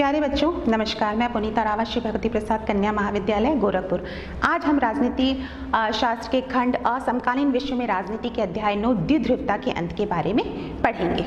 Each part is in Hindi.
प्यारे बच्चों नमस्कार। मैं पुनीता रावत श्री भगवती प्रसाद कन्या महाविद्यालय गोरखपुर। आज हम राजनीति शास्त्र के खंड समकालीन विश्व में राजनीति के अध्याय 9 द्विध्रुवता के अंत के बारे में पढ़ेंगे।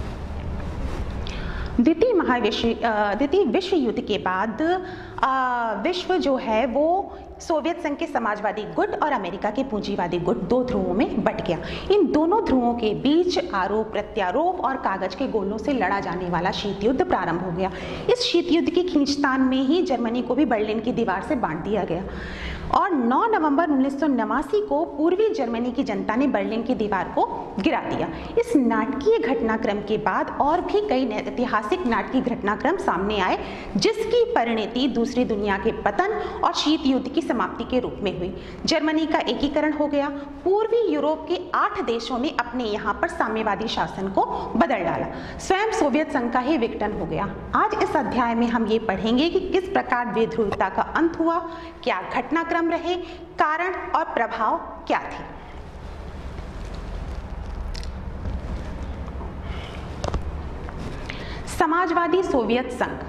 द्वितीय विश्व युद्ध के बाद विश्व जो है वो सोवियत संघ के समाजवादी गुट और अमेरिका के पूंजीवादी गुट दो ध्रुवों में बंट गया। इन दोनों ध्रुवों के बीच आरोप प्रत्यारोप और कागज के गोलों से लड़ा जाने वाला शीत युद्ध प्रारंभ हो गया। इस शीत युद्ध की खींचतान में ही जर्मनी को भी बर्लिन की दीवार से बांट दिया गया और 9 नवंबर 1989 को पूर्वी जर्मनी की जनता ने बर्लिन की दीवार को गिरा दिया। इस नाटकीय घटनाक्रम के बाद और भी कई ऐतिहासिक नाटकीय घटनाक्रम सामने आए, जिसकी परिणति दूसरी दुनिया के पतन और शीत युद्ध की समाप्ति के रूप में हुई। जर्मनी का एकीकरण हो गया। पूर्वी यूरोप के 8 देशों ने अपने यहाँ पर साम्यवादी शासन को बदल डाला। स्वयं सोवियत संघ का ही विघटन हो गया। आज इस अध्याय में हम ये पढ़ेंगे कि किस प्रकार द्विध्रुवता का अंत हुआ, क्या घटनाक्रम रहे, कारण और प्रभाव क्या थे। समाजवादी सोवियत संघ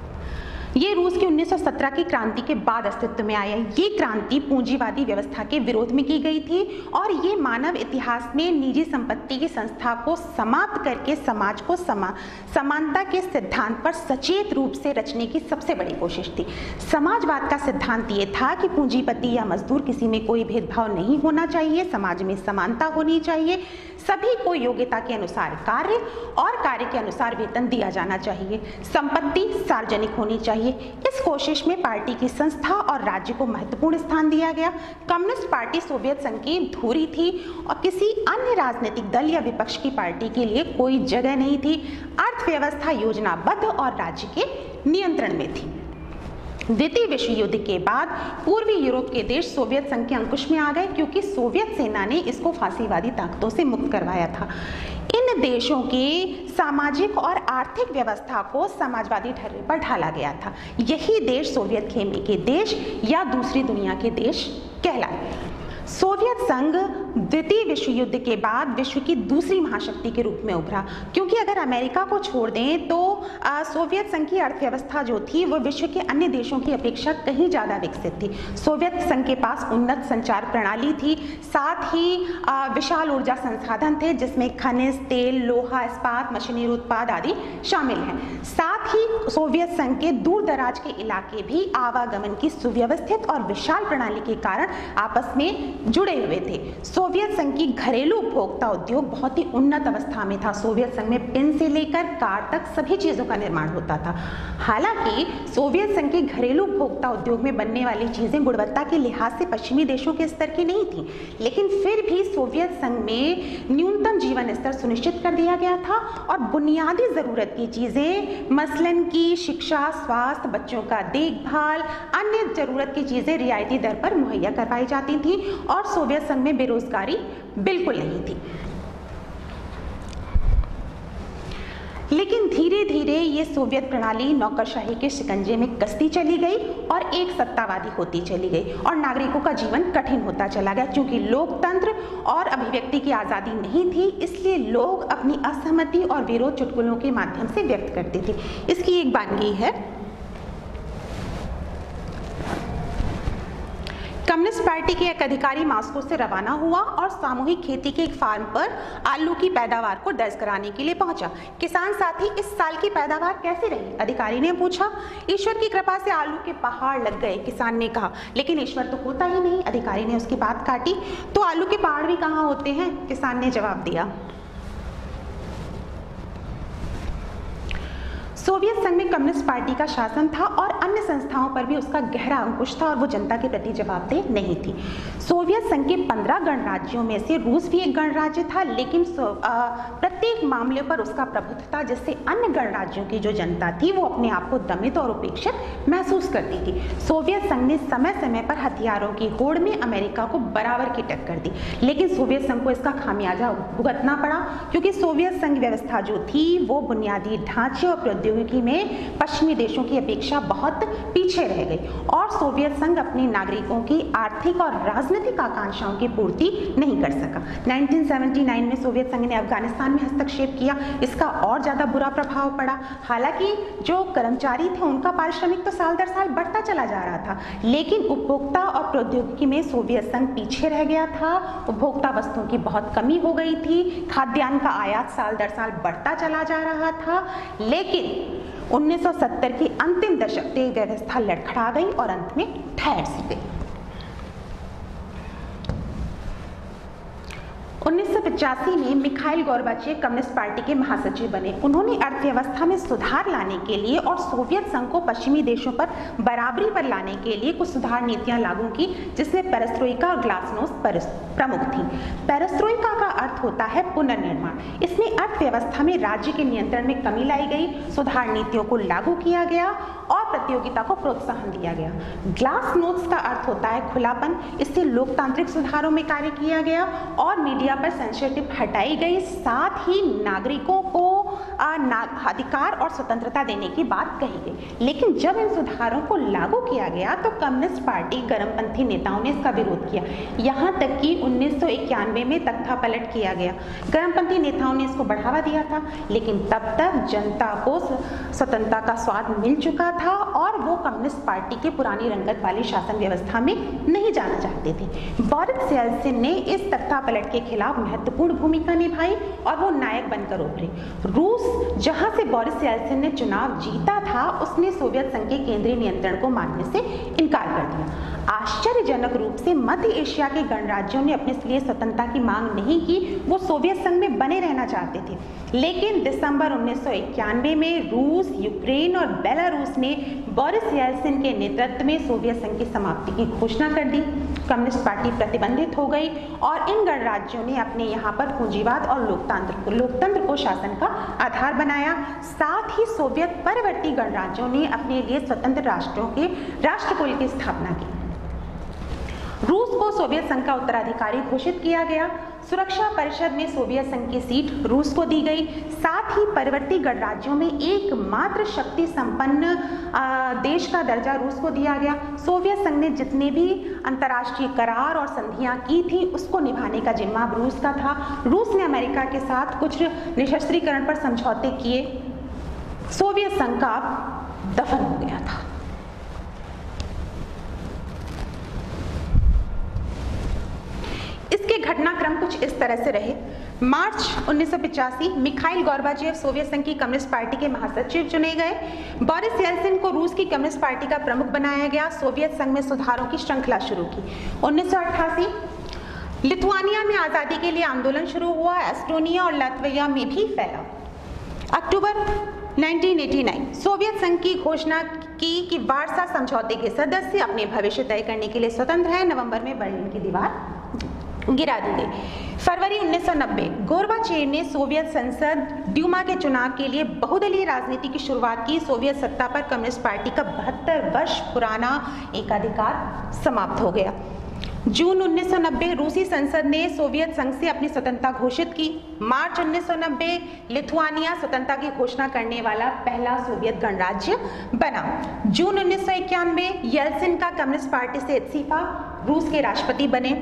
ये रूस की 1917 की क्रांति के बाद अस्तित्व में आया। ये क्रांति पूंजीवादी व्यवस्था के विरोध में की गई थी और ये मानव इतिहास में निजी संपत्ति की संस्था को समाप्त करके समाज को समानता के सिद्धांत पर सचेत रूप से रचने की सबसे बड़ी कोशिश थी। समाजवाद का सिद्धांत ये था कि पूंजीपति या मजदूर किसी में कोई भेदभाव नहीं होना चाहिए, समाज में समानता होनी चाहिए, सभी को योग्यता के अनुसार कार्य और कार्य के अनुसार वेतन दिया जाना चाहिए, संपत्ति सार्वजनिक होनी चाहिए। इस कोशिश में पार्टी की संस्था और राज्य को महत्वपूर्ण स्थान दिया गया। कम्युनिस्ट पार्टी सोवियत संघ की धुरी थी और किसी अन्य राजनीतिक दल या विपक्ष की पार्टी के लिए कोई जगह नहीं थी। अर्थव्यवस्था योजनाबद्ध और राज्य के नियंत्रण में थी। द्वितीय विश्व युद्ध के बाद पूर्वी यूरोप के देश सोवियत संघ के अंकुश में आ गए, क्योंकि सोवियत सेना ने इसको फांसीवादी ताकतों से मुक्त करवाया था। इन देशों की सामाजिक और आर्थिक व्यवस्था को समाजवादी ढर्रे पर ढाला गया था। यही देश सोवियत खेमे के देश या दूसरी दुनिया के देश कहलाए। सोवियत संघ द्वितीय विश्व युद्ध के बाद विश्व की दूसरी महाशक्ति के रूप में उभरा, क्योंकि अगर अमेरिका को छोड़ दें तो सोवियत संघ की अर्थव्यवस्था जो थी वो विश्व के अन्य देशों की अपेक्षा कहीं ज़्यादा विकसित थी। सोवियत संघ के पास उन्नत संचार प्रणाली थी, साथ ही विशाल ऊर्जा संसाधन थे जिसमें खनिज, तेल, लोहा, इस्पात, मशीनरी उत्पाद आदि शामिल हैं। साथ ही सोवियत संघ के दूर दराज के इलाके भी आवागमन की सुव्यवस्थित और विशाल प्रणाली के कारण आपस में जुड़े हुए थे। सोवियत संघ की घरेलू उपभोक्ता उद्योग बहुत ही उन्नत अवस्था में था। सोवियत संघ में पेन से लेकर कार तक सभी चीजों का निर्माण होता था। हालांकि सोवियत संघ के घरेलू उपभोक्ता उद्योग में बनने वाली चीजें गुणवत्ता के लिहाज से पश्चिमी देशों के स्तर की नहीं थी, लेकिन फिर भी सोवियत संघ में न्यूनतम जीवन स्तर सुनिश्चित कर दिया गया था और बुनियादी जरूरत की चीजें मसलन की शिक्षा, स्वास्थ्य, बच्चों का देखभाल, अन्य जरूरत की चीजें रियायती दर पर मुहैया करवाई जाती थी और सोवियत संघ में बेरोजगारी बिल्कुल नहीं थी। लेकिन धीरे धीरे ये सोवियत प्रणाली नौकरशाही के शिकंजे में कसती चली गई और एक सत्तावादी होती चली गई और नागरिकों का जीवन कठिन होता चला गया। क्योंकि लोकतंत्र और अभिव्यक्ति की आज़ादी नहीं थी, इसलिए लोग अपनी असहमति और विरोध चुटकुलों के माध्यम से व्यक्त करते थे। इसकी एक वानगी है। कम्युनिस्ट पार्टी के एक अधिकारी मॉस्को से रवाना हुआ और सामूहिक खेती के एक फार्म पर आलू की पैदावार को दर्ज कराने के लिए पहुंचा। किसान साथी, इस साल की पैदावार कैसी रही? अधिकारी ने पूछा। ईश्वर की कृपा से आलू के पहाड़ लग गए, किसान ने कहा। लेकिन ईश्वर तो होता ही नहीं, अधिकारी ने उसकी बात काटी। तो आलू के पहाड़ भी कहाँ होते हैं? किसान ने जवाब दिया। सोवियत संघ में कम्युनिस्ट पार्टी का शासन था और अन्य संस्थाओं पर भी उसका गहरा अंकुश था और वो जनता के प्रति जवाबदेह नहीं थी। सोवियत संघ के 15 गणराज्यों में से रूस भी एक गणराज्य था, लेकिन प्रत्येक मामले पर उसका प्रभुत्व था, जिससे अन्य गणराज्यों की जो जनता थी वो अपने आप को दमित और उपेक्षित महसूस करती थी। सोवियत संघ ने समय समय पर हथियारों की होड़ में अमेरिका को बराबर की टक्कर दी, लेकिन सोवियत संघ को इसका खामियाजा भुगतना पड़ा, क्योंकि सोवियत संघ व्यवस्था जो थी वो बुनियादी ढांचे और प्रौद्योगिकी प्रौद्योगिकी में पश्चिमी देशों की अपेक्षा बहुत पीछे रह गई और सोवियत संघ अपने नागरिकों की आर्थिक और राजनीतिक आकांक्षाओं की पूर्ति नहीं कर सका। 1979 में सोवियत संघ ने अफगानिस्तान में हस्तक्षेप किया, इसका और ज़्यादा बुरा प्रभाव पड़ा। हालांकि जो कर्मचारी थे उनका पारिश्रमिक तो साल दर साल बढ़ता चला जा रहा था, लेकिन उपभोक्ता और प्रौद्योगिकी में सोवियत संघ पीछे रह गया था। उपभोक्ता वस्तुओं की बहुत कमी हो गई थी, खाद्यान्न का आयात साल दर साल बढ़ता चला जा रहा था। लेकिन 1970 की अंतिम दशक में व्यवस्था लड़खड़ा गई और अंत में ठहर सी गई। 1985 में मिखाइल गोर्बाचेव कम्युनिस्ट पार्टी के महासचिव बने। उन्होंने अर्थव्यवस्था में सुधार लाने के लिए और सोवियत संघ को पश्चिमी देशों पर बराबरी पर लाने के लिए कुछ सुधार नीतियां लागू की, जिसमें पेरेस्ट्रोइका और ग्लासनोस्ट प्रमुख थी। पेरेस्ट्रोइका का अर्थ होता है पुनर्निर्माण। इसमें अर्थव्यवस्था में राज्य के नियंत्रण में कमी लाई गई, सुधार नीतियों को लागू किया गया और प्रतियोगिता को प्रोत्साहन दिया गया। ग्लासनोस्ट का अर्थ होता है खुलापन। इससे लोकतांत्रिक सुधारों में कार्य किया गया और मीडिया पर सेंसरशिप हटाई गई, साथ ही नागरिकों को अधिकार और स्वतंत्रता देने की बात कही गई। लेकिन जब इन सुधारों को लागू किया गया तो कम्युनिस्ट पार्टी गर्मपंथी नेताओं ने इसका विरोध किया। यहाँ तक कि 1991 में तख्ता पलट किया गया। गर्मपंथी नेताओं ने इसको बढ़ावा दिया था, लेकिन तब तक जनता को स्वतंत्रता का स्वाद मिल चुका था और वो कम्युनिस्ट पार्टी के पुरानी रंगत वाली शासन व्यवस्था में नहीं जाना चाहते थे। बोरिस येल्त्सिन ने इस तख्ता पलट के खिलाफ महत्वपूर्ण भूमिका निभाई और वो नायक बनकर उभरे। रूस, जहां से बोरिस येल्त्सिन ने चुनाव जीता था, उसने सोवियत संघ के केंद्रीय नियंत्रण को मानने से इनकार कर दिया। आश्चर्यजनक रूप से मध्य एशिया के गणराज्यों ने अपने लिए स्वतंत्रता की मांग नहीं की, वो सोवियत संघ में बने रहना चाहते थे। लेकिन दिसंबर 1991 में रूस, यूक्रेन और बेलारूस ने बोरिस येल्त्सिन के नेतृत्व में सोवियत संघ की समाप्ति की घोषणा कर दी। कम्युनिस्ट पार्टी प्रतिबंधित हो गई और इन गणराज्यों ने अपने यहाँ पर पूंजीवाद और लोकतंत्र को शासन का आधार बनाया। साथ ही सोवियत परवर्ती गणराज्यों ने अपने लिए स्वतंत्र राष्ट्रों के राष्ट्रकुल की स्थापना की। रूस को सोवियत संघ का उत्तराधिकारी घोषित किया गया। सुरक्षा परिषद में सोवियत संघ की सीट रूस को दी गई। साथ ही परवर्ती गणराज्यों में एकमात्र शक्ति संपन्न देश का दर्जा रूस को दिया गया। सोवियत संघ ने जितने भी अंतर्राष्ट्रीय करार और संधियां की थी उसको निभाने का जिम्मा रूस का था। रूस ने अमेरिका के साथ कुछ निशस्त्रीकरण पर समझौते किए। सोवियत संघ का दफन हो गया था। इसके घटनाक्रम कुछ इस तरह से रहे। मार्च 1985 मिखाइल गोर्बाचेव सोवियत संघ की कम्युनिस्ट पार्टी के महासचिव चुने गए। बोरिस येल्त्सिन को रूस की कम्युनिस्ट पार्टी का प्रमुख बनाया गया। सोवियत संघ में सुधारों की श्रृंखला शुरू की। 1988 लिथुआनिया में आज़ादी के लिए आंदोलन शुरू हुआ। एस्टोनिया और लातविया में भी फैला। अक्टूबर 1989 सोवियत संघ की घोषणा की कि वार्सा समझौते के सदस्य अपने भविष्य तय करने के लिए स्वतंत्र हैं। नवंबर में बर्लिन की दीवार गिरा दी गई। फरवरी 1990 गोर्बाचेव ने सोवियत संसद ड्यूमा के चुनाव के लिए बहुदलीय राजनीति की शुरुआत की। सोवियत सत्ता पर कम्युनिस्ट पार्टी का 72 वर्ष पुराना एकाधिकार समाप्त हो गया। जून 1990 रूसी संसद ने सोवियत संघ से अपनी स्वतंत्रता घोषित की। मार्च 1990 लिथुआनिया स्वतंत्रता की घोषणा करने वाला पहला सोवियत गणराज्य बना। जून 1991 येल्त्सिन का कम्युनिस्ट पार्टी से इस्तीफा, रूस के राष्ट्रपति बने।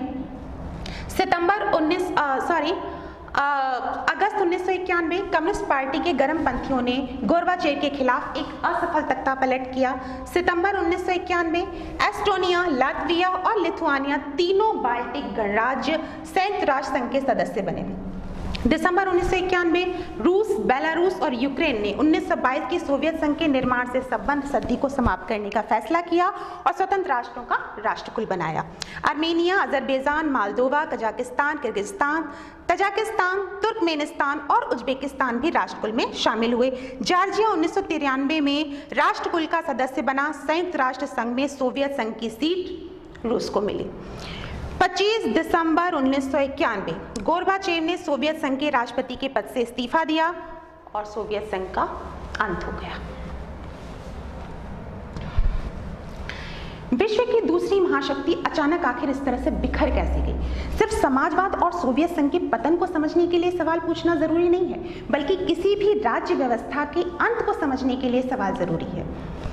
अगस्त 1991 कम्युनिस्ट पार्टी के गर्मपंथियों ने गोर्बाचेव के खिलाफ एक असफल तख्ता पलट किया। सितंबर 1991 एस्टोनिया, लातविया और लिथुआनिया तीनों बाल्टिक गणराज्य संयुक्त राष्ट्र संघ के सदस्य बने। दिसंबर 1991 रूस, बेलारूस और यूक्रेन ने 1922 की सोवियत संघ के निर्माण से संबंध संधि को समाप्त करने का फैसला किया और स्वतंत्र राष्ट्रों का राष्ट्रकुल बनाया। Armenia, Azerbaijan, Moldova, Kazakhstan, Kyrgyzstan, Tajikistan, Turkmenistan और उज्बेकिस्तान भी राष्ट्रकुल में शामिल हुए। जॉर्जिया 1993 में राष्ट्रकुल का सदस्य बना। संयुक्त राष्ट्र संघ में सोवियत संघ की सीट रूस को मिली। 25 दिसंबर 1991 गोर्बाचेव ने सोवियत संघ के राष्ट्रपति के पद से इस्तीफा दिया और सोवियत संघ का अंत हो गया। विश्व की दूसरी महाशक्ति अचानक आखिर इस तरह से बिखर कैसे गई? सिर्फ समाजवाद और सोवियत संघ के पतन को समझने के लिए सवाल पूछना जरूरी नहीं है, बल्कि किसी भी राज्य व्यवस्था के अंत को समझने के लिए सवाल जरूरी है।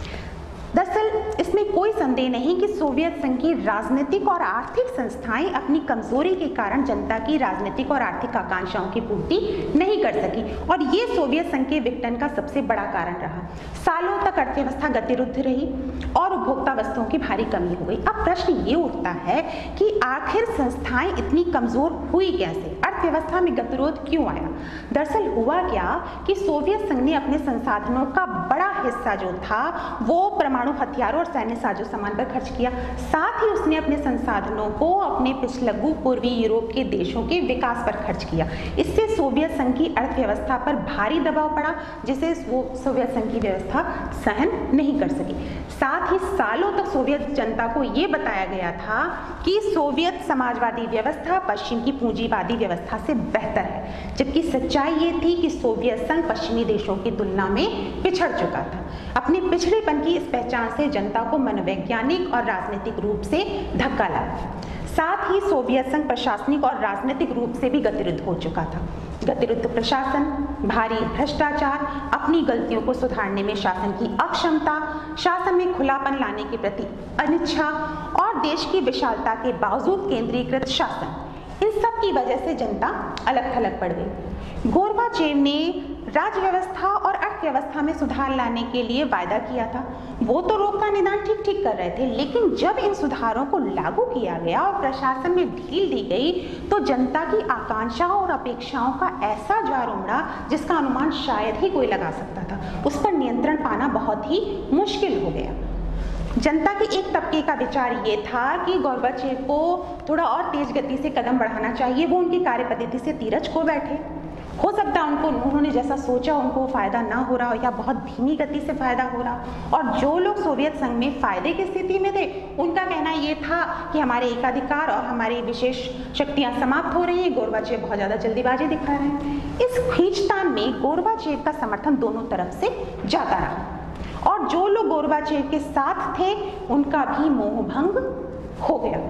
दरअसल इसमें कोई संदेह नहीं कि सोवियत संघ की राजनीतिक और आर्थिक संस्थाएं अपनी कमजोरी के कारण जनता की राजनीतिक और आर्थिक आकांक्षाओं की पूर्ति नहीं कर सकी, और ये सोवियत संघ के विघटन का सबसे बड़ा कारण रहा। सालों तक अर्थव्यवस्था गतिरुद्ध रही और उपभोक्ता वस्तुओं की भारी कमी हो गई। अब प्रश्न ये उठता है कि आखिर संस्थाएं इतनी कमजोर हुई कैसे? अर्थव्यवस्था में गतिरोध क्यों आया? दरअसल हुआ क्या कि सोवियत संघ ने अपने संसाधनों का बड़ा हिस्सा जो था वो परमाणु हथियारों और सैन्य साजो सामान पर खर्च किया। साथ ही उसने अपने संसाधनों को अपने पिछलग्गू पूर्वी यूरोप के देशों के विकास पर खर्च किया। इससे सोवियत संघ की अर्थव्यवस्था पर भारी दबाव पड़ा, जिसे सोवियत संघ की व्यवस्था सहन नहीं कर सकी। साथ ही सालों तक सोवियत जनता को ये बताया गया था कि सोवियत समाजवादी व्यवस्था पश्चिम की पूंजीवादी व्यवस्था से बेहतर है, जबकि सच्चाई ये थी कि सोवियत संघ पश्चिमी देशों की तुलना में पिछड़ चुका था। अपने पिछड़ेपन की इस पहचान से जनता को मनोवैज्ञानिक और राजनीतिक रूप से धक्का लगा। साथ ही सोवियत संघ प्रशासनिक और राजनीतिक रूप से भी गतिरुद्ध हो चुका था। गतिरुद्ध प्रशासन, भारी भ्रष्टाचार, अपनी गलतियों को सुधारने में शासन की अक्षमता, शासन में खुलापन लाने के प्रति अनिच्छा और देश की विशालता के बावजूद केंद्रीकृत शासन, इन सब की वजह से जनता अलग थलग पड़ गई। गोर्बाचेव ने राज्य व्यवस्था और अर्थव्यवस्था में सुधार लाने के लिए वायदा किया था। वो तो रोग का निदान ठीक कर रहे थे, लेकिन जब इन सुधारों को लागू किया गया और प्रशासन में ढील दी गई तो जनता की आकांक्षाओं और अपेक्षाओं का ऐसा ज्वार उमड़ा जिसका अनुमान शायद ही कोई लगा सकता था। उस पर नियंत्रण पाना बहुत ही मुश्किल हो गया। जनता के एक तबके का विचार ये था कि गोर्बाचेव को थोड़ा और तेज गति से कदम बढ़ाना चाहिए। वो उनकी कार्य पद्धति से धीरज खो बैठे। हो सकता है उन्होंने जैसा सोचा उनको फायदा ना हो रहा या बहुत धीमी गति से फायदा हो रहा, और जो लोग सोवियत संघ में फायदे की स्थिति में थे उनका कहना ये था कि हमारे एकाधिकार और हमारी विशेष शक्तियां समाप्त हो रही हैं, गोर्बाचेव बहुत ज्यादा जल्दीबाजी दिखा रहे हैं। इस खींचतान में गोर्बाचेव का समर्थन दोनों तरफ से जाता रहा, और जो लोग गोर्बाचेव के साथ थे उनका भी मोहभंग हो गया।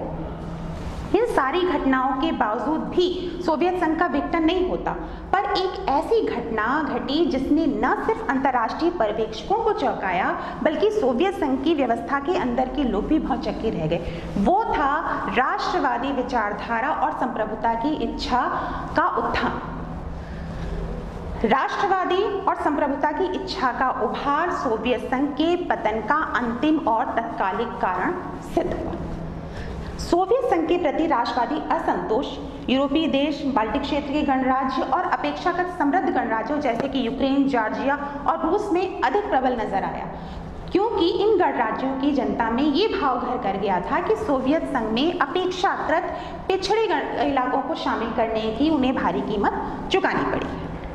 इन सारी घटनाओं के बावजूद भी सोवियत संघ का विघटन नहीं होता, पर एक ऐसी घटना घटी जिसने न सिर्फ अंतर्राष्ट्रीय पर्यवेक्षकों को चौंकाया, बल्कि सोवियत संघ की व्यवस्था के अंदर के लोग भी भौचक्के रह गए। वो था राष्ट्रवादी विचारधारा और संप्रभुता की इच्छा का उत्थान। राष्ट्रवादी और संप्रभुता की इच्छा का उभार सोवियत संघ के पतन का अंतिम और तत्कालिक कारण सिद्ध हुआ। सोवियत संघ के प्रति राष्ट्रवादी असंतोष यूरोपीय देश, बाल्टिक क्षेत्र के गणराज्य और अपेक्षाकृत समृद्ध गणराज्यों जैसे कि यूक्रेन, जॉर्जिया और रूस में अधिक प्रबल नजर आया, क्योंकि इन गणराज्यों की जनता में ये भाव घर कर गया था कि सोवियत संघ में अपेक्षाकृत पिछड़े इलाकों को शामिल करने की उन्हें भारी कीमत चुकानी पड़ी।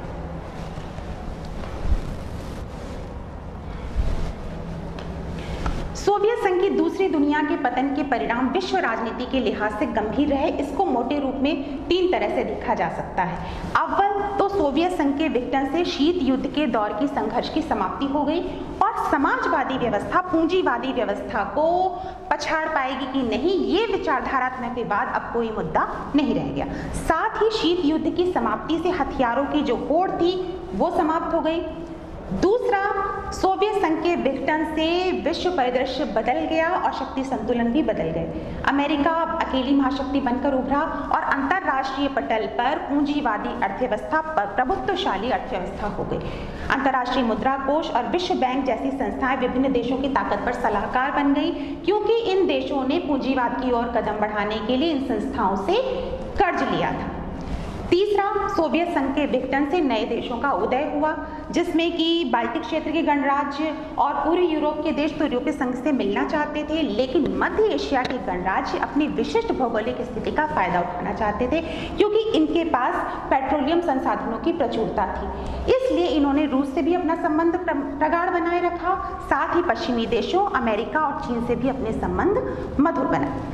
सोवियत संघ की दूसरी दुनिया के पतन के परिणाम विश्व राजनीति के लिहाज से गंभीर रहे। इसको मोटे रूप में तीन तरह से देखा जा सकता है। अव्वल तो सोवियत संघ के विघटन से शीत युद्ध के दौर की संघर्ष की समाप्ति हो गई और समाजवादी व्यवस्था पूंजीवादी व्यवस्था को पछाड़ पाएगी कि नहीं, ये विचारधारात्मक विवाद अब कोई मुद्दा नहीं रह गया। साथ ही शीत युद्ध की समाप्ति से हथियारों की जो होड़ थी वो समाप्त हो गई। दूसरा, सोवियत संघ के विघटन से विश्व परिदृश्य बदल गया और शक्ति संतुलन भी बदल गए। अमेरिका अकेली महाशक्ति बनकर उभरा और अंतरराष्ट्रीय पटल पर पूंजीवादी अर्थव्यवस्था प्रभुत्वशाली अर्थव्यवस्था हो गई। अंतरराष्ट्रीय मुद्रा कोष और विश्व बैंक जैसी संस्थाएं विभिन्न देशों की ताकत पर सलाहकार बन गई, क्योंकि इन देशों ने पूंजीवाद की ओर कदम बढ़ाने के लिए इन संस्थाओं से कर्ज लिया था। तीसरा, सोवियत संघ के विघटन से नए देशों का उदय हुआ, जिसमें कि बाल्टिक क्षेत्र के गणराज्य और पूर्वी यूरोप के देश तो यूरोपीय संघ से मिलना चाहते थे, लेकिन मध्य एशिया के गणराज्य अपनी विशिष्ट भौगोलिक स्थिति का फायदा उठाना चाहते थे, क्योंकि इनके पास पेट्रोलियम संसाधनों की प्रचुरता थी। इसलिए इन्होंने रूस से भी अपना संबंध प्रगाढ़ बनाए रखा। साथ ही पश्चिमी देशों अमेरिका और चीन से भी अपने संबंध मधुर बनाए।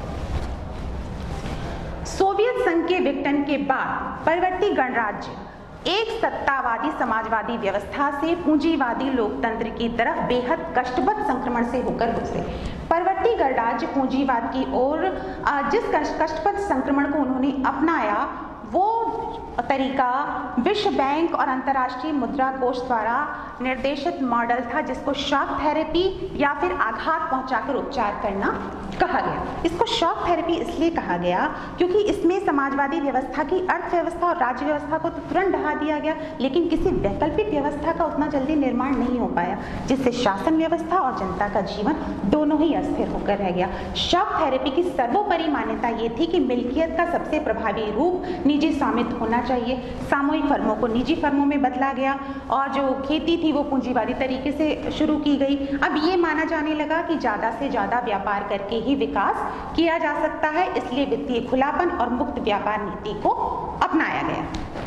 सोवियत संघ के विघटन के बाद परवर्ती गणराज्य एक सत्तावादी समाजवादी व्यवस्था से पूंजीवादी लोकतंत्र की तरफ बेहद कष्टप्रद संक्रमण से होकर गुजरे। परवर्ती गणराज्य पूंजीवाद की ओर जिस कष्टप्रद संक्रमण को उन्होंने अपनाया वो तरीका विश्व बैंक और अंतर्राष्ट्रीय मुद्रा कोष द्वारा निर्देशित मॉडल था, जिसको शॉक थेरेपी या फिर आघात पहुंचाकर उपचार करना कहा गया। इसको शॉक थेरेपी इसलिए कहा गया क्योंकि इसमें समाजवादी व्यवस्था की अर्थव्यवस्था और राज्य व्यवस्था को तो तुरंत ढहा दिया गया, लेकिन किसी वैकल्पिक व्यवस्था का उतना जल्दी निर्माण नहीं हो पाया, जिससे शासन व्यवस्था और जनता का जीवन दोनों ही अस्थिर होकर रह गया। शॉक थेरेपी की सर्वोपरि मान्यता ये थी कि मिल्कियत का सबसे प्रभावी रूप निजी स्वामित्व होना चाहिए। सामूहिक फर्मों को निजी फर्मों में बदला गया और जो खेती थी वो पूंजीवादी तरीके से शुरू की गई। अब ये माना जाने लगा कि ज़्यादा से ज़्यादा व्यापार करके ही विकास किया जा सकता है, इसलिए वित्तीय खुलापन और मुक्त व्यापार नीति को अपनाया गया।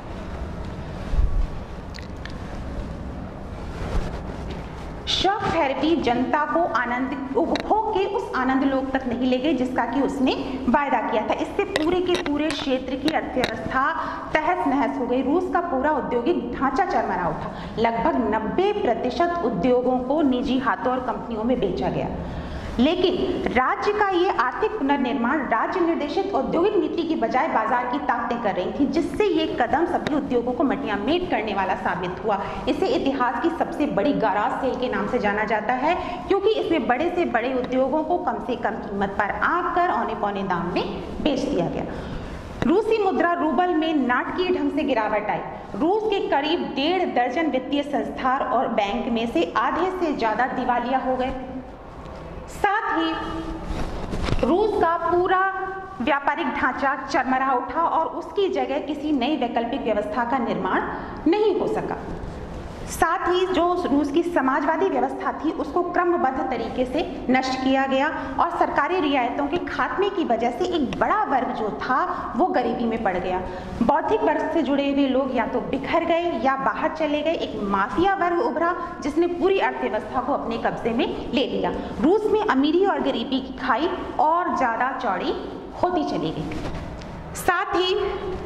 शॉक थेरेपी जनता को आनंद उपभोग के उस आनंद लोक तक नहीं ले गई जिसका कि उसने वायदा किया था। इससे पूरे के पूरे क्षेत्र की अर्थव्यवस्था तहस नहस हो गई। रूस का पूरा औद्योगिक ढांचा चरमरा उठा। लगभग 90% उद्योगों को निजी हाथों और कंपनियों में बेचा गया। लेकिन राज्य का ये आर्थिक पुनर्निर्माण राज्य निर्देशित औद्योगिक नीति की बजाय बाजार की ताकतें कर रही थी, जिससे ये कदम सभी उद्योगों को मटियामेट करने वाला साबित हुआ। इसे इतिहास की सबसे बड़ी गाराज सेल के नाम से जाना जाता है, क्योंकि इसमें बड़े से बड़े उद्योगों को कम से कम कीमत पर आंक कर औने पौने दाम में बेच दिया गया। रूसी मुद्रा रूबल में नाटकीय ढंग से गिरावट आई। रूस के करीब 1.5 दर्जन वित्तीय संस्थान और बैंक में से आधे से ज्यादा दिवालिया हो गए। साथ ही रूस का पूरा व्यापारिक ढांचा चरमरा उठा और उसकी जगह किसी नई वैकल्पिक व्यवस्था का निर्माण नहीं हो सका। साथ ही जो रूस की समाजवादी व्यवस्था थी उसको क्रमबद्ध तरीके से नष्ट किया गया और सरकारी रियायतों के खात्मे की वजह से एक बड़ा वर्ग जो था वो गरीबी में पड़ गया। बौद्धिक वर्ग से जुड़े हुए लोग या तो बिखर गए या बाहर चले गए। एक माफिया वर्ग उभरा जिसने पूरी अर्थव्यवस्था को अपने कब्जे में ले लिया। रूस में अमीरी और गरीबी की खाई और ज्यादा चौड़ी होती चली गई। साथ ही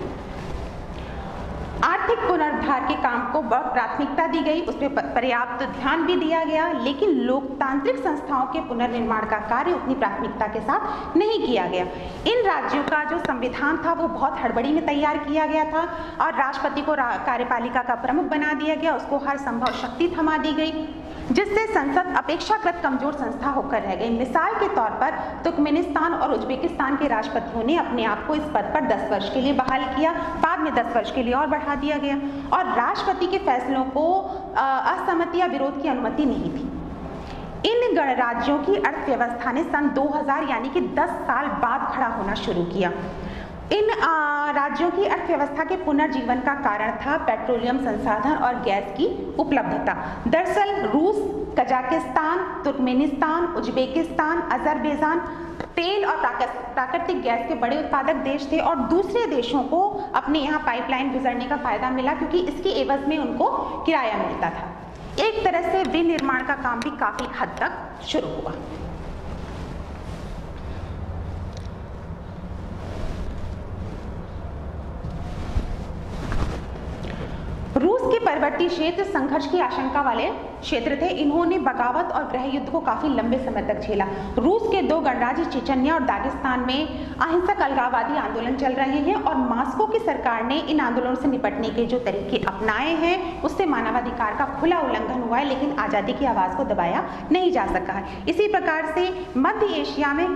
आर्थिक पुनरुद्धार के काम को प्राथमिकता दी गई, उस पर पर्याप्त ध्यान भी दिया गया, लेकिन लोकतांत्रिक संस्थाओं के पुनर्निर्माण का कार्य उतनी प्राथमिकता के साथ नहीं किया गया। इन राज्यों का जो संविधान था वो बहुत हड़बड़ी में तैयार किया गया था और राष्ट्रपति को कार्यपालिका का प्रमुख बना दिया गया। उसको हर संभव शक्ति थमा दी गई, जिससे संसद अपेक्षाकृत कमजोर संस्था होकर रह गई। मिसाल के तौर पर तुर्कमेनिस्तान और उज्बेकिस्तान के राष्ट्रपतियों ने अपने आप को इस पद पर 10 वर्ष के लिए बहाल किया, बाद में 10 वर्ष के लिए और बढ़ा दिया गया और राष्ट्रपति के फैसलों को असहमति या विरोध की अनुमति नहीं थी। इन गणराज्यों की अर्थव्यवस्था ने सन 2000 यानी कि 10 साल बाद खड़ा होना शुरू किया। इन राज्यों की अर्थव्यवस्था के पुनर्जीवन का कारण था पेट्रोलियम संसाधन और गैस की उपलब्धता। दरअसल रूस, कजाकिस्तान, तुर्कमेनिस्तान, उज्बेकिस्तान, अजरबैजान तेल और प्राकृतिक गैस के बड़े उत्पादक देश थे और दूसरे देशों को अपने यहाँ पाइपलाइन गुजरने का फायदा मिला क्योंकि इसके एवज में उनको किराया मिलता था। एक तरह से विनिर्माण का काम भी काफी हद तक शुरू हुआ। रूस के परवर्ती क्षेत्र संघर्ष की आशंका वाले क्षेत्र थे। इन्होंने बगावत और गृह युद्ध को काफी लंबे समय तक झेला। रूस के 2 गणराज्य चेचन्या और दागिस्तान में अहिंसक अलगाववादी आंदोलन चल रहे हैं और मॉस्को की सरकार ने इन आंदोलनों से निपटने के जो तरीके अपनाए हैं उससे मानवाधिकार का खुला उल्लंघन हुआ है, लेकिन आजादी की आवाज को दबाया नहीं जा सका है। इसी प्रकार से मध्य एशिया में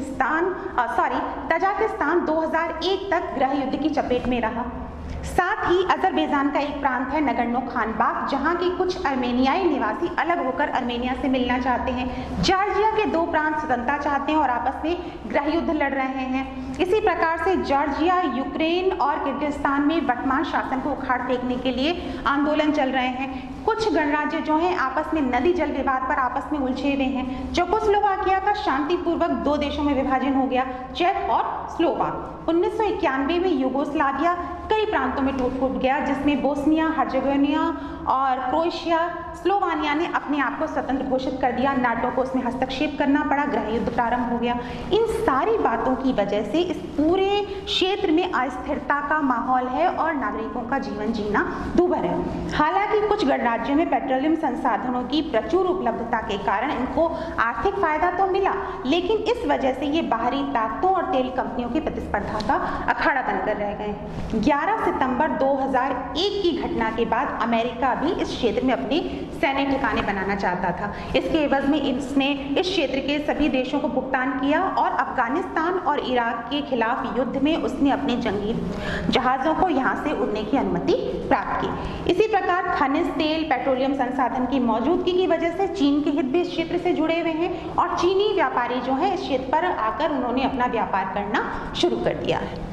तजाकिस्तान 2001 तक गृह युद्ध की चपेट में रहा। साथ ही अजरबैजान का एक प्रांत है नगर्नो खारबाख, जहां के कुछ अर्मेनियाई निवासी अलग होकर अर्मेनिया से मिलना चाहते हैं। जॉर्जिया के 2 प्रांत स्वतंत्रता चाहते हैं और आपस में गृह युद्ध लड़ रहे हैं। इसी प्रकार से जॉर्जिया, यूक्रेन और किर्गिस्तान में वर्तमान शासन को उखाड़ फेंकने के लिए आंदोलन चल रहे हैं। कुछ गणराज्य जो हैं आपस में नदी जल विवाद पर आपस में उलझे हुए हैं। चेकोस्लोवाकिया का शांतिपूर्वक 2 देशों में विभाजन हो गया, चेक और स्लोवाक। 1991 में यूगोस्लाविया कई प्रांतों में टूट फूट गया, जिसमें बोस्निया हर्जेगोविना और क्रोएशिया स्लोवानिया ने अपने आप को स्वतंत्र घोषित कर दिया। नाटो को उसमें हस्तक्षेप करना पड़ा, गृह युद्ध प्रारंभ हो गया। इन सारी बातों की वजह से इस पूरे क्षेत्र में अस्थिरता का माहौल है और नागरिकों का जीवन जीना दूभर है। हालांकि कुछ गणराज्यों में पेट्रोलियम संसाधनों की प्रचुर उपलब्धता के कारण इनको आर्थिक फायदा तो मिला, लेकिन इस वजह से ये बाहरी ताकतों और तेल कंपनियों की प्रतिस्पर्धा का अखाड़ा बनकर रह गए। 11 सितंबर 2001 की घटना के बाद अमेरिका भी इस क्षेत्र में अपने सैन्य ठिकाने बनाना चाहता था। इसके एवज में इसने इस क्षेत्र के सभी देशों को भुगतान किया और अफगानिस्तान और इराक के खिलाफ युद्ध में उसने अपने जंगी जहाज़ों को यहाँ से उड़ने की अनुमति प्राप्त की। इसी प्रकार खनिज तेल पेट्रोलियम संसाधन की मौजूदगी की वजह से चीन के हित भी इस क्षेत्र से जुड़े हुए हैं और चीनी व्यापारी जो है इस क्षेत्र पर आकर उन्होंने अपना व्यापार करना शुरू कर दिया है।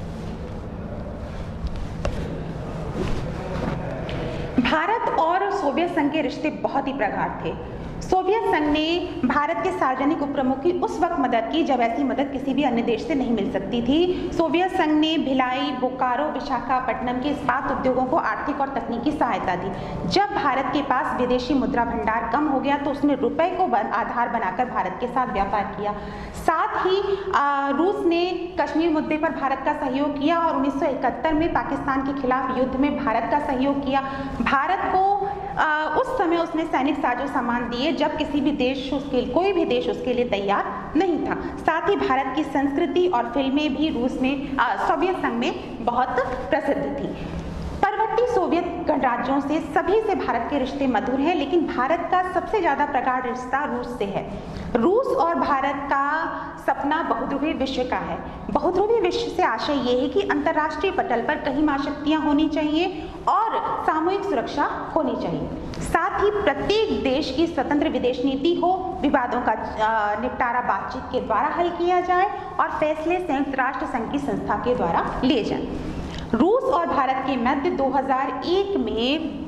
भारत और सोवियत संघ के रिश्ते बहुत ही प्रगाढ़ थे। सोवियत संघ ने भारत के सार्वजनिक उपक्रमों की उस वक्त मदद की जब ऐसी मदद किसी भी अन्य देश से नहीं मिल सकती थी। सोवियत संघ ने भिलाई, बोकारो, विशाखापट्टनम के इस्पात उद्योगों को आर्थिक और तकनीकी सहायता दी। जब भारत के पास विदेशी मुद्रा भंडार कम हो गया तो उसने रुपए को आधार बनाकर भारत के साथ व्यापार किया। साथ ही रूस ने कश्मीर मुद्दे पर भारत का सहयोग किया और 1971 में पाकिस्तान के खिलाफ युद्ध में भारत का सहयोग किया। भारत को उस समय उसने सैनिक साजो सामान दिए जब किसी भी देश कोई भी देश उसके लिए तैयार नहीं था। साथ ही भारत की संस्कृति और फिल्में भी रूस में सोवियत संघ में बहुत प्रसिद्ध थी। परवर्ती सोवियत गणराज्यों से सभी से भारत के रिश्ते मधुर हैं, लेकिन भारत का सबसे ज्यादा प्रगाढ़ रिश्ता रूस से है। रूस और भारत का सपना बहुध्रुवीय विश्व का है। बहुध्रुवीय विश्व से आशय ये है कि अंतर्राष्ट्रीय पटल पर कई महाशक्तियां होनी चाहिए और सामूहिक सुरक्षा होनी चाहिए। साथ ही प्रत्येक देश की स्वतंत्र विदेश नीति हो, विवादों का निपटारा बातचीत के द्वारा हल किया जाए और फैसले संयुक्त राष्ट्र संघ की संस्था के द्वारा लिए जाएं। रूस और भारत के मध्य 2001 में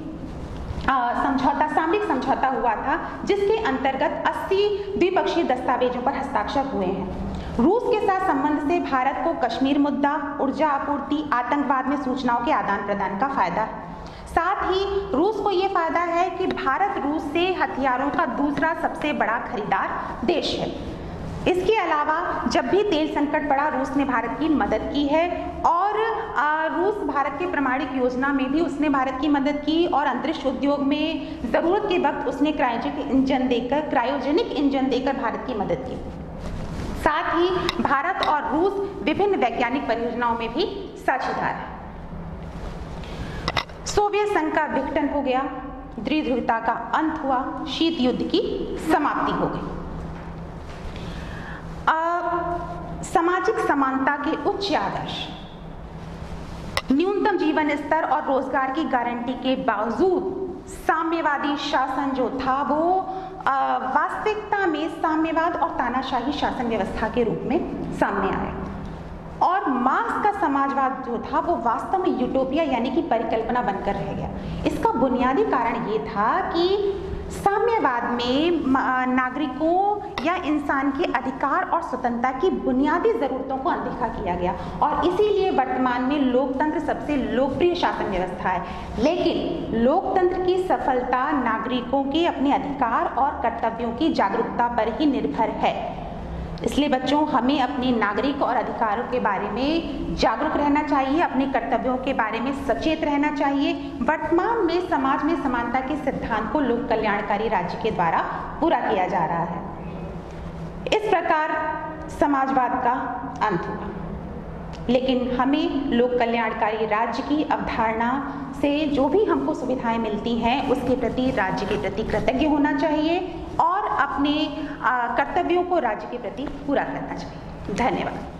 सामरिक समझौता हुआ था, जिसके अंतर्गत 80 द्विपक्षीय दस्तावेजों पर हस्ताक्षर हुए हैं। रूस के साथ संबंध से भारत को कश्मीर मुद्दा, ऊर्जा आपूर्ति, आतंकवाद में सूचनाओं के आदान प्रदान का फायदा है। साथ ही रूस को ये फायदा है कि भारत रूस से हथियारों का दूसरा सबसे बड़ा खरीदार देश है। इसके अलावा जब भी तेल संकट पड़ा रूस ने भारत की मदद की है और रूस भारत के परमाणु योजना में भी उसने भारत की मदद की और अंतरिक्ष उद्योग में जरूरत के वक्त उसने क्रायोजेनिक इंजन देकर भारत की मदद की। साथ ही भारत और रूस विभिन्न वैज्ञानिक परियोजनाओं में भी साझेदार है। सोवियत संघ का विघटन हो गया, द्विध्रुवता का अंत हुआ, शीत युद्ध की समाप्ति हो गई। सामाजिक समानता के उच्च आदर्श, न्यूनतम जीवन स्तर और रोजगार की गारंटी के बावजूद साम्यवादी शासन जो था वो वास्तविकता में साम्यवाद और तानाशाही शासन व्यवस्था के रूप में सामने आया और मार्क्स का समाजवाद जो था वो वास्तव में यूटोपिया यानी कि परिकल्पना बनकर रह गया। इसका बुनियादी कारण ये था कि साम्यवाद में नागरिकों या इंसान के अधिकार और स्वतंत्रता की बुनियादी जरूरतों को अनदेखा किया गया और इसीलिए वर्तमान में लोकतंत्र सबसे लोकप्रिय शासन व्यवस्था है। लेकिन लोकतंत्र की सफलता नागरिकों के अपने अधिकार और कर्तव्यों की जागरूकता पर ही निर्भर है। इसलिए बच्चों, हमें अपने नागरिक और अधिकारों के बारे में जागरूक रहना चाहिए, अपने कर्तव्यों के बारे में सचेत रहना चाहिए। वर्तमान में समाज में समानता के सिद्धांत को लोक कल्याणकारी राज्य के द्वारा पूरा किया जा रहा है। इस प्रकार समाजवाद का अंत हुआ, लेकिन हमें लोक कल्याणकारी राज्य की अवधारणा से जो भी हमको सुविधाएं मिलती हैं उसके प्रति राज्य के प्रति कृतज्ञ होना चाहिए और अपने कर्तव्यों को राज्य के प्रति पूरा करना चाहिए। धन्यवाद।